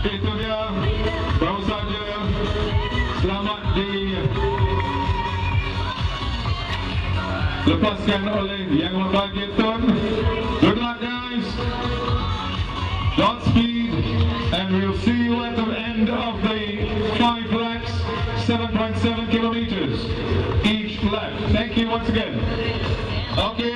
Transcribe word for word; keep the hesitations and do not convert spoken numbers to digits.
Itu dia, baru saja selamat dilepaskan oleh yang membahagia Tun. Good luck guys, Godspeed, and we'll see you at the end of the five laps, seven point seven kilometers each lap. Thank you once again. Okay.